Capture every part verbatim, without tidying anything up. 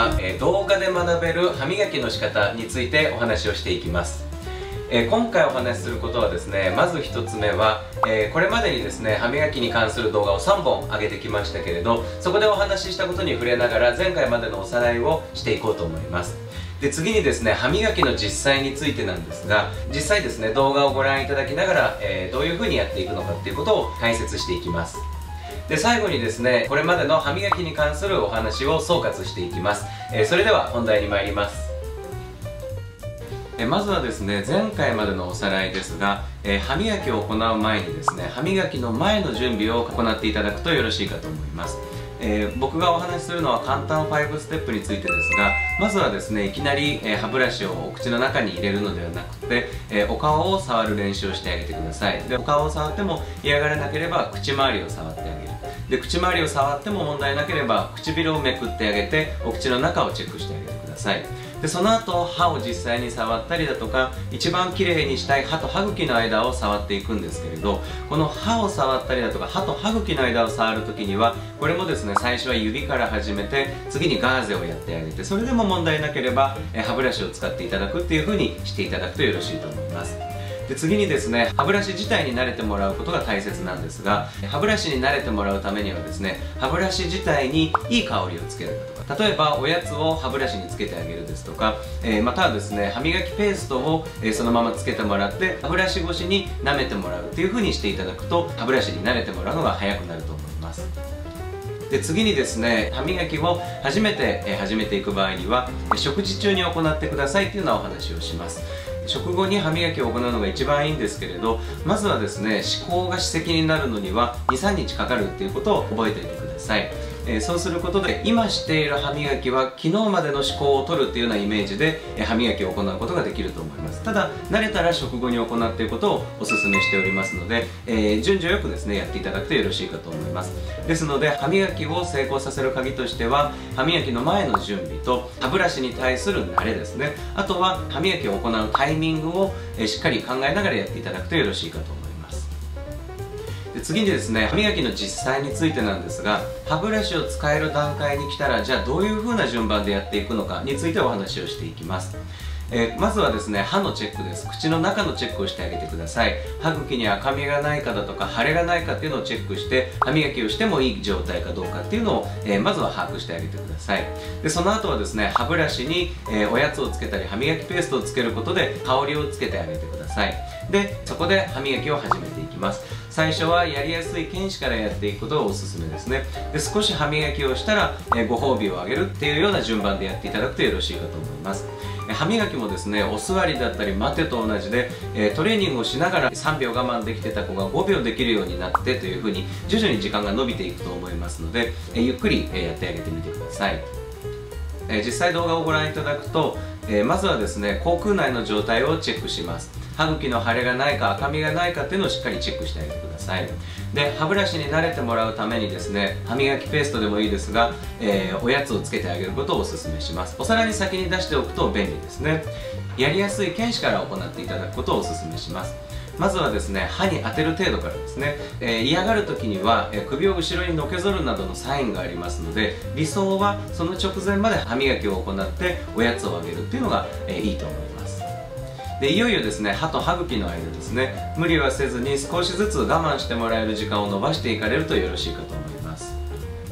は、えー、動画で学べる歯磨きの仕方についてお話をしていきます。えー、今回お話しすることはですね、まずひとつめは、えー、これまでにですね歯磨きに関する動画をさんぼん上げてきましたけれど、そこでお話ししたことに触れながら前回までのおさらいをしていこうと思います。で、次にですね歯磨きの実際についてなんですが、実際ですね動画をご覧いただきながら、えー、どういうふうにやっていくのかっていうことを解説していきます。で、最後にですねこれまでの歯磨きに関するお話を総括していきます。えー、それでは本題に参ります。えまずはですね前回までのおさらいですが、えー、歯磨きを行う前にですね歯磨きの前の準備を行っていただくとよろしいかと思います。えー、僕がお話しするのは簡単ファイブステップについてですが、まずはですねいきなり、えー、歯ブラシをお口の中に入れるのではなくて、えー、お顔を触る練習をしてあげてください。で、お顔を触っても嫌がらなければ口周りを触ってあげる。で、口周りを触っても問題なければ唇をめくってあげてお口の中をチェックしてあげてください。で、その後歯を実際に触ったりだとか、一番きれいにしたい歯と歯茎の間を触っていくんですけれど、この歯を触ったりだとか歯と歯茎の間を触るときにはこれもですね最初は指から始めて、次にガーゼをやってあげて、それでも問題なければえ歯ブラシを使っていただくっていう風にしていただくとよろしいと思います。で、次にですね歯ブラシ自体に慣れてもらうことが大切なんですが、歯ブラシに慣れてもらうためにはですね歯ブラシ自体にいい香りをつけるだとか、例えばおやつを歯ブラシにつけてあげるですとか、えー、またはですね歯磨きペーストを、えー、そのままつけてもらって歯ブラシ越しに舐めてもらうっていう風にしていただくと、歯ブラシに慣れてもらうのが早くなると思います。で、次にですね歯磨きを初めて、えー、始めていく場合には食事中に行ってくださいっていうようなお話をします。食後に歯磨きを行うのが一番いいんですけれど、まずはですね歯垢が歯石になるのにはにさんにちかかるっていうことを覚えておいてください。えー、そうすることで今している歯磨きは昨日までの歯垢を取るっていうようなイメージで、えー、歯磨きを行うことができると思います。ただ慣れたら食後に行っていることをお勧めしておりますので、えー、順序よくですねやっていただくとよろしいかと思います。ですので歯磨きを成功させる鍵としては、歯磨きの前の準備と歯ブラシに対する慣れですね、あとは歯磨きを行うタイミングを、えー、しっかり考えながらやっていただくとよろしいかと思います。で、次にですね歯磨きの実際についてなんですが、歯ブラシを使える段階に来たらじゃあどういう風な順番でやっていくのかについてお話をしていきます。えー、まずはですね歯のチェックです。口の中のチェックをしてあげてください。歯茎に赤みがないかだとか腫れがないかっていうのをチェックして、歯磨きをしてもいい状態かどうかっていうのを、えー、まずは把握してあげてください。で、その後はですね歯ブラシに、えー、おやつをつけたり歯磨きペーストをつけることで香りをつけてあげてください。で、そこで歯磨きを始めていきます。最初はやりやすい犬歯からやっていくことがおすすめですね。で、少し歯磨きをしたら、えー、ご褒美をあげるっていうような順番でやっていただくとよろしいかと思います。歯磨きもですねお座りだったり待てと同じで、えー、トレーニングをしながらさんびょう我慢できてた子がごびょうできるようになってというふうに徐々に時間が伸びていくと思いますので、えー、ゆっくり、えー、やってあげてみてください。えー、実際動画をご覧いただくと、えー、まずはですね口腔内の状態をチェックします。歯茎の腫れがないか赤みがないかっていうのをしっかりチェックしてあげてください。で、歯ブラシに慣れてもらうためにですね歯磨きペーストでもいいですが、えー、おやつをつけてあげることをお勧めします。お皿に先に出しておくと便利ですね。やりやすい犬歯から行っていただくことをお勧めします。まずはですね歯に当てる程度からですね、えー、嫌がる時には、えー、首を後ろにのけぞるなどのサインがありますので、理想はその直前まで歯磨きを行っておやつをあげるっていうのが、えー、いいと思います。で、いよいよですね歯と歯茎の間ですね無理はせずに少しずつ我慢してもらえる時間を延ばしていかれるとよろしいかと思います。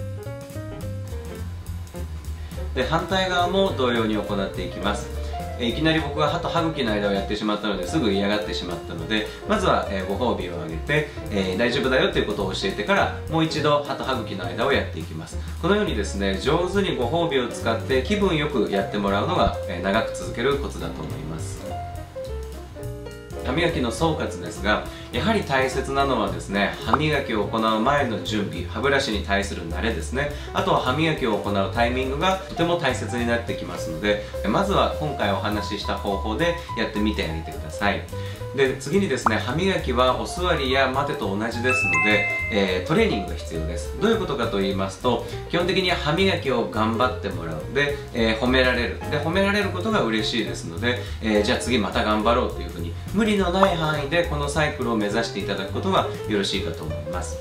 で、反対側も同様に行っていきます。いきなり僕が歯と歯茎の間をやってしまったのですぐ嫌がってしまったので、まずは、えー、ご褒美をあげて、えー、大丈夫だよということを教えてからもう一度歯と歯茎の間をやっていきます。このようにですね上手にご褒美を使って気分よくやってもらうのが、えー、長く続けるコツだと思います。歯磨きの総括ですが、やはり大切なのはですね歯磨きを行う前の準備、歯ブラシに対する慣れですね、あとは歯磨きを行うタイミングがとても大切になってきますので、まずは今回お話しした方法でやってみてあげてください。で、次にですね歯磨きはお座りや待てと同じですので、えー、トレーニングが必要です。どういうことかと言いますと、基本的に歯磨きを頑張ってもらうで、えー、褒められるで褒められることが嬉しいですので、えー、じゃあ次また頑張ろうというふうに無理のない範囲でこのサイクルを目指していただくことがよろしいかと思います。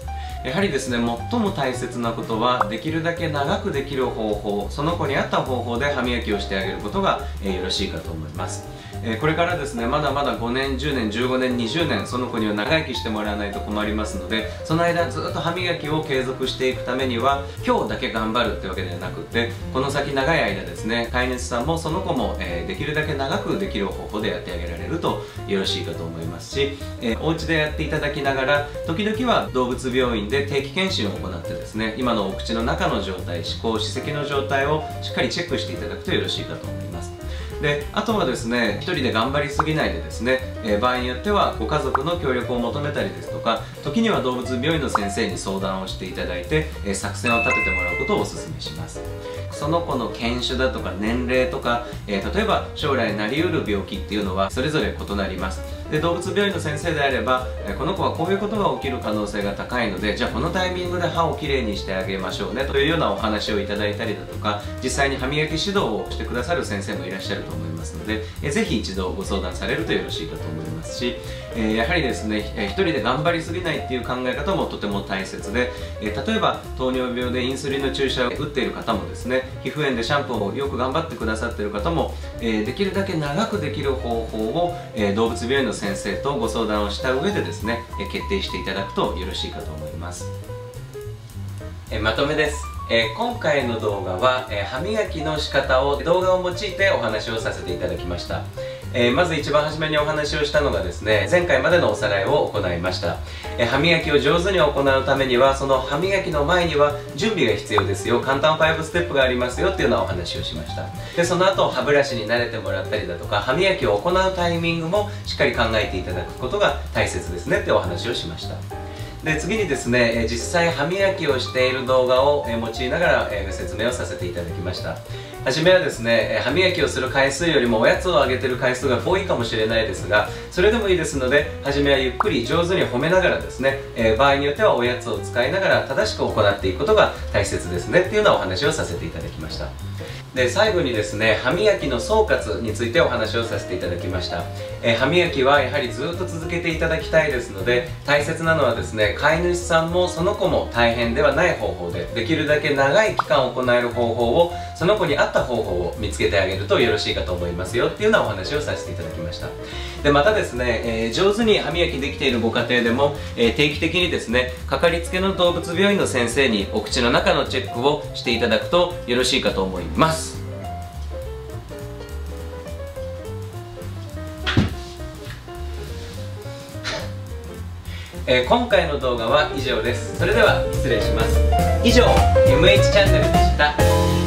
やはりですね、最も大切なことはできるだけ長くできる方法、その子に合った方法で歯磨きをしてあげることが、えー、よろしいかと思います。えー、これからですね、まだまだごねん、じゅうねん、じゅうごねん、にじゅうねん、その子には長生きしてもらわないと困りますので、その間ずっと歯磨きを継続していくためには今日だけ頑張るってわけではなくて、この先長い間ですね、飼い主さんもその子も、えー、できるだけ長くできる方法でやってあげられるとよろしいかと思いますし、えー、お家でやっていただきながら時々は動物病院で定期検診を行ってですね、今のお口の中の状態、歯垢歯石の状態をしっかりチェックしていただくとよろしいかと思います。で、あとはですね、一人で頑張りすぎないでですね、えー、場合によってはご家族の協力を求めたりですとか、時には動物病院の先生に相談をしていただいて、えー、作戦を立ててもらうことをお勧めします。その子の犬種だとか年齢とか、えー、例えば将来なりうる病気っていうのはそれぞれ異なります。で、動物病院の先生であれば、えー、この子はこういうことが起きる可能性が高いので、じゃあこのタイミングで歯をきれいにしてあげましょうねというようなお話をいただいたりだとか、実際に歯磨き指導をしてくださる先生もいらっしゃると思いますので、えー、ぜひ一度ご相談されるとよろしいかと思いますし、えー、やはりですね、えー、一人で頑張りすぎないっていう考え方もとても大切で、えー、例えば糖尿病でインスリンの注射を打っている方もですね、皮膚炎でシャンプーをよく頑張ってくださっている方も、えー、できるだけ長くできる方法を、えー、動物病院の先生とご相談をした上でですね、えー、決定していただくとよろしいかと思います。えー、まとめです。えー、今回の動画は、えー、歯磨きの仕方を動画を用いてお話をさせていただきました。えー、まず一番初めにお話をしたのがですね、前回までのおさらいを行いました。えー、歯磨きを上手に行うためには、その歯磨きの前には準備が必要ですよ、簡単ファイブステップがありますよっていうようなお話をしました。で、その後歯ブラシに慣れてもらったりだとか、歯磨きを行うタイミングもしっかり考えていただくことが大切ですねってお話をしました。で、次にですね、実際歯磨きをしている動画を用いながら説明をさせていただきました。はじめはですね、歯磨きをする回数よりもおやつをあげてる回数が多いかもしれないですが、それでもいいですので、はじめはゆっくり上手に褒めながらですね、場合によってはおやつを使いながら正しく行っていくことが大切ですねっていうようなお話をさせていただきました。で、最後にですね、歯磨きの総括についてお話をさせていただきました。えー、歯磨きはやはりずっと続けていただきたいですので、大切なのはですね、飼い主さんもその子も大変ではない方法で、できるだけ長い期間行える方法を、その子に合った方法を見つけてあげるとよろしいかと思いますよっていうようなお話をさせていただきました。で、またですね、えー、上手に歯磨きできているご家庭でも、えー、定期的にですね、かかりつけの動物病院の先生にお口の中のチェックをしていただくとよろしいかと思います。えー、今回の動画は以上です。それでは失礼します。以上 エムエイチ チャンネルでした。